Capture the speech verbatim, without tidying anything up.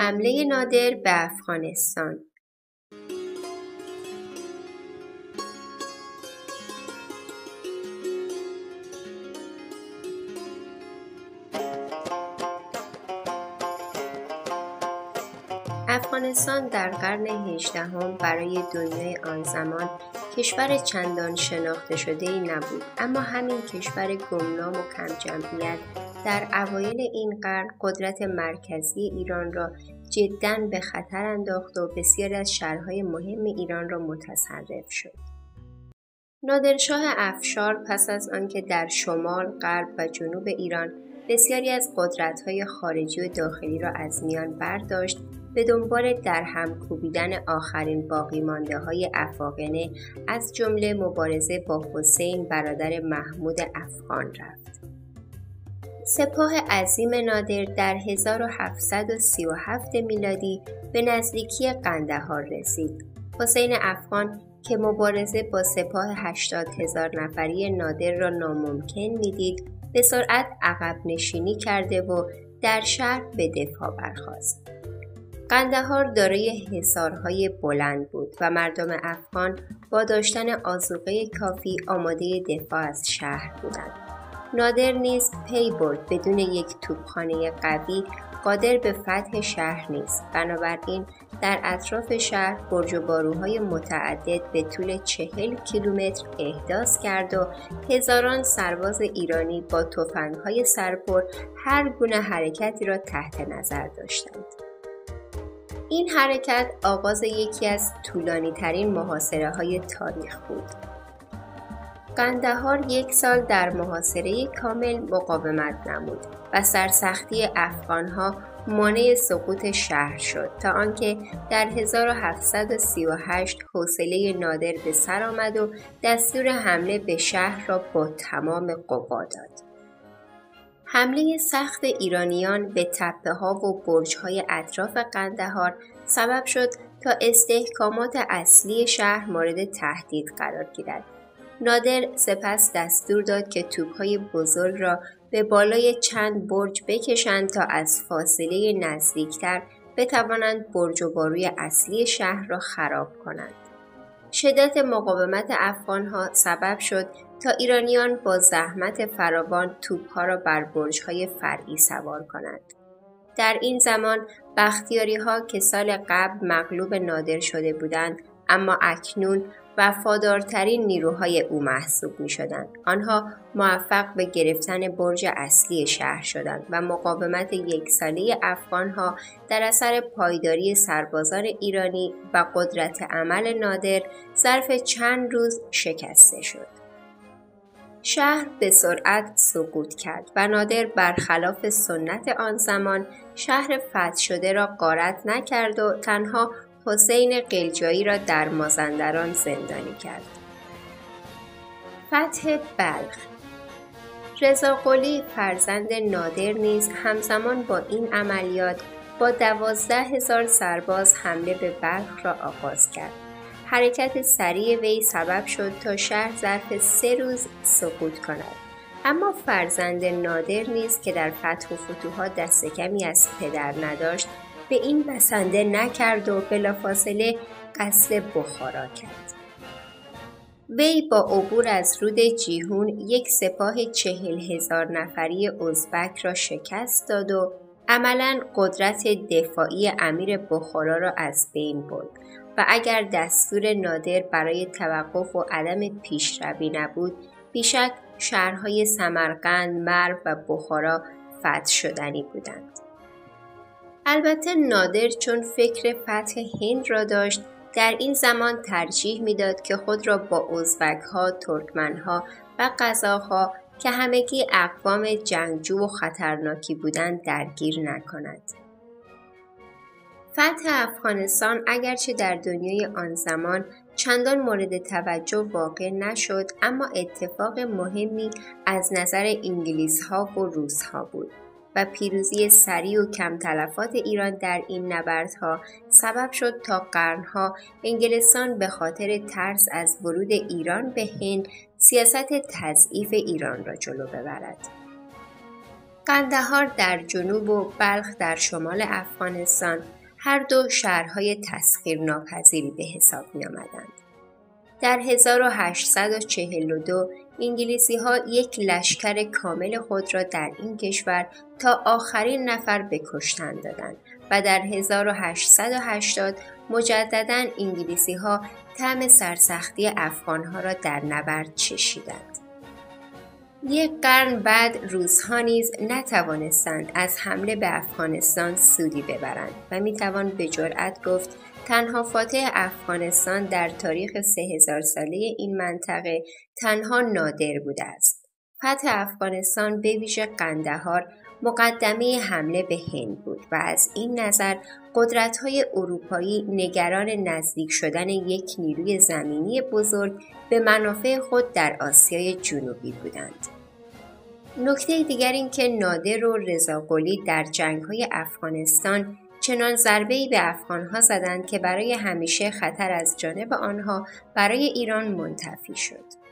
حمله نادر به افغانستان. افغانستان در قرن هجدهم برای دنیای آن زمان کشور چندان شناخته شده‌ای نبود، اما همین کشور گمنام و کم جمعیت در اوایل این قرن قدرت مرکزی ایران را جداً به خطر انداخت و بسیاری از شهرهای مهم ایران را متصرف شد. نادرشاه افشار پس از آنکه در شمال، غرب و جنوب ایران بسیاری از قدرت‌های خارجی و داخلی را از میان برداشت، به دنبال درهم کوبیدن آخرین باقی مانده های افاقنه از جمله مبارزه با حسین برادر محمود افغان رفت. سپاه عظیم نادر در هزار و هفتصد و سی و هفت میلادی به نزدیکی قندهار رسید. حسین افغان که مبارزه با سپاه هشتاد هزار نفری نادر را ناممکن میدید، به سرعت عقب نشینی کرده و در شهر به دفاع برخاست. قندهار دارای حصارهای بلند بود و مردم افغان با داشتن آذوقه کافی آماده دفاع از شهر بودند. نادر نیز پی برد بدون یک توپخانه قوی قادر به فتح شهر نیست. بنابراین در اطراف شهر برج و باروهای متعدد به طول چهل کیلومتر احداث کرد و هزاران سرباز ایرانی با تفنگ‌های سرپر هر گونه حرکتی را تحت نظر داشتند. این حرکت آغاز یکی از طولانی ترین محاصره های تاریخ بود. قندهار یک سال در محاصره کامل مقاومت نمود و سرسختی افغانها مانع سقوط شهر شد تا آنکه در هزار و هفتصد و سی و هشت حوصله نادر به سر آمد و دستور حمله به شهر را با تمام قوا داد. حمله سخت ایرانیان به تپه‌ها و برج‌های اطراف قندهار سبب شد تا استحکامات اصلی شهر مورد تهدید قرار گیرد. نادر سپس دستور داد که توپ‌های بزرگ را به بالای چند برج بکشند تا از فاصله نزدیکتر بتوانند برج و باروی اصلی شهر را خراب کنند. شدت مقاومت افغان‌ها سبب شد تا ایرانیان با زحمت فراوان توپ‌ها را بر برج‌های فرعی سوار کنند. در این زمان بختیاری‌ها که سال قبل مغلوب نادر شده بودند، اما اکنون وفادارترین نیروهای او محسوب می‌شدند. آنها موفق به گرفتن برج اصلی شهر شدند و مقاومت یک ساله افغان‌ها در اثر پایداری سربازان ایرانی و قدرت عمل نادر ظرف چند روز شکسته شد. شهر به سرعت سقوط کرد و نادر برخلاف سنت آن زمان شهر فتح شده را غارت نکرد و تنها حسین قلجایی را در مازندران زندانی کرد. فتح بلخ. رضا قلی فرزند نادر نیز همزمان با این عملیات با دوازده هزار سرباز حمله به بلخ را آغاز کرد. حرکت سریع وی سبب شد تا شهر ظرف سه روز سقوط کند. اما فرزند نادر نیز که در فتح و فتوحات دست کمی از پدر نداشت، به این بسنده نکرد و بلافاصله قصد بخارا کرد. وی با عبور از رود جیهون یک سپاه چهل هزار نفری ازبک را شکست داد و عملاً قدرت دفاعی امیر بخارا را از بین برد و اگر دستور نادر برای توقف و عدم پیشروی نبود، بیشک شهرهای سمرقند، مرو و بخارا فتح شدنی بودند. البته نادر چون فکر فتح هند را داشت، در این زمان ترجیح میداد که خود را با ازبک‌ها، ترکمن‌ها و قزاق‌ها که همگی اقوام جنگجو و خطرناکی بودند درگیر نکند. فتح افغانستان اگرچه در دنیای آن زمان چندان مورد توجه واقع نشد، اما اتفاق مهمی از نظر انگلیس‌ها و روس‌ها بود و پیروزی سریع و کم تلفات ایران در این نبردها سبب شد تا قرنها انگلستان به خاطر ترس از ورود ایران به هند سیاست تضعیف ایران را جلو ببرد. قندهار در جنوب و بلخ در شمال افغانستان هر دو شهرهای تسخیرناپذیری به حساب می آمدند. در هزار و هشتصد و چهل و دو انگلیسی‌ها یک لشکر کامل خود را در این کشور تا آخرین نفر به کشتن دادند و در هزار و هشتصد و هشتاد مجدداً انگلیسی‌ها طعم سرسختی افغان‌ها را در نبرد چشیدند. یک قرن بعد روس‌ها نیز نتوانستند از حمله به افغانستان سودی ببرند و میتوان به جرئت گفت تنها فاتح افغانستان در تاریخ سه هزار ساله این منطقه تنها نادر بوده است. فتح افغانستان به ویژه قندهار مقدمه حمله به هند بود و از این نظر قدرت‌های اروپایی نگران نزدیک شدن یک نیروی زمینی بزرگ به منافع خود در آسیای جنوبی بودند. نکته دیگر این که نادر و رضا قلی در جنگ‌های افغانستان چنان ضربه‌ای به افغان‌ها زدند که برای همیشه خطر از جانب آنها برای ایران منتفی شد.